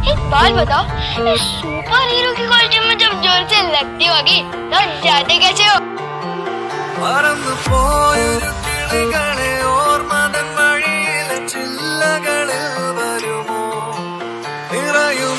एक बात बताओ, सुपर हीरो की कॉस्ट्यूम में जब जोर से लगती होगी तो जाते कैसे हो? ഓർമ്മതൻ വഴിയിലെ ചില്ലകളിൽ വരുമോ നിറയൂ